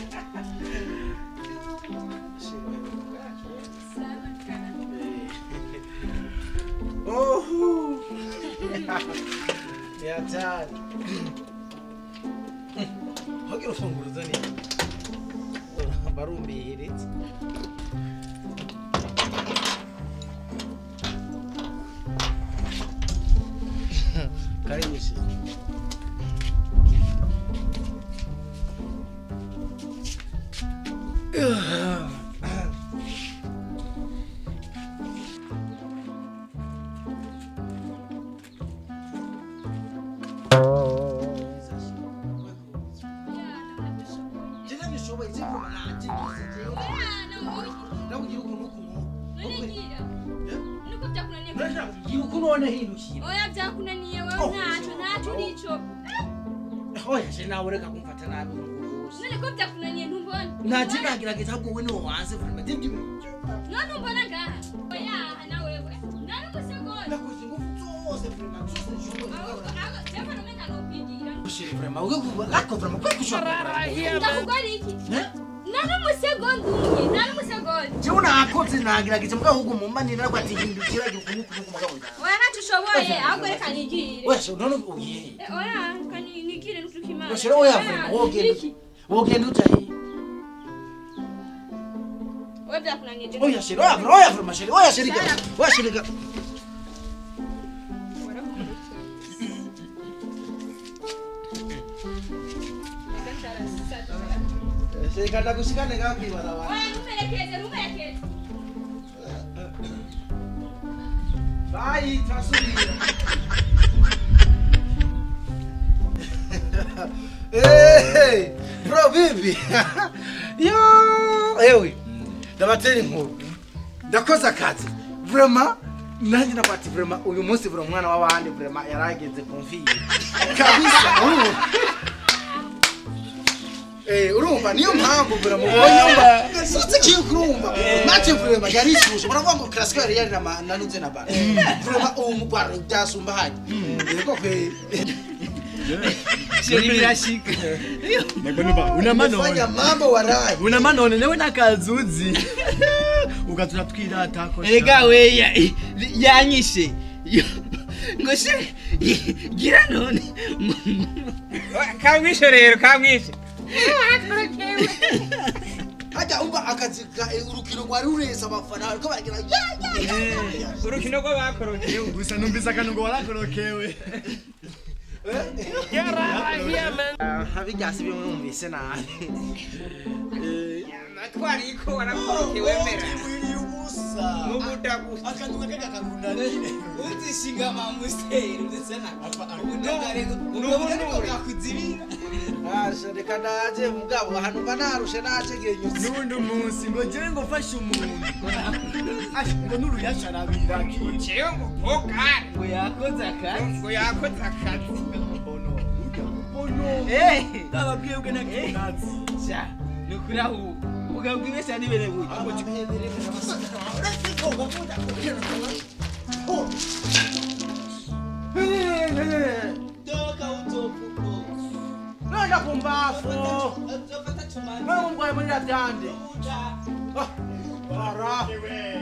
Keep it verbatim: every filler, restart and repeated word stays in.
Oh, yeah, Dad. How can you phone with Zani? Barumbi hit it. Karibu si. Now we're going to go to na jina kila kitabu wewe waanze vile thank you no no bana ga oya na wewe na no kusego na kuzingufu zote vile matusi shughuli ah jamaa no mena no pigira ushiri vile ma uko lako vile kwa kushaka ndakugari iki na no musego ndunye na no musego je una akoti na kila kitabu ka huko mumani na kwa tihindukira gikunuku nuko magawe oya na tushoboye agore kanigire wewe so no oye oya kanigire nutukimana wewe oya vile woge woge ndutahi وابدا فلان يجي ويا شيري ويا ويا في المشاري ويا شيري ويا شيري شيري كذا كوسيكا نيجا في ولا ولا ويا نملكيز نملكيز باي تراسولي ايه برو بيبي يا ايوه ndabateri nkuru ndakoza kazi vraiment nanjye nabati vraiment uyu munsi bro mwana w'abandi vraiment yarageze kumfiye kabisa eh urumva niyo mpamvu vraiment urumva sitse kikurumva mate vraiment yari ishusho uravuga ngo classical yari nanuze na bana vraiment uwo mugwaro byasumba haje yego pe Sheri birashika. Nakonuba una manone. Fanya mambo warai. Una manone newe nakazuzi. Ugatura twirata ko. Erega we yanyishe. Ngoshe gira none. Kamwishe rero kamwishe. Haja umba akazika urukino rwari ureza abafana ariko bagira urukino rwo bakorokewe gusa numvisa kanungo warakorokewe. Habigasi byumvise nabi natwariko warakorokewe mera ubusa mubudagusa akanduka kakakundane uzishinga mamuseri ndetse na ubudagare ubudagare kakuzibira asha reka naje mugabo hano banarushe naje genyuze nundi umunsi ngo je ngo fashe umuntu asha ngo nuru yasharabira kiyo ngo poka ngo yakoze akazi ngo yakoze akazi ono ono eh ndababwiye ubwe nakinazi sha nukura hu ugabwi wese anibere buye ngo kibendere urafiko ngomuda eh toka utopuko nenda kumbafu wewe mbwa muri radande ah ara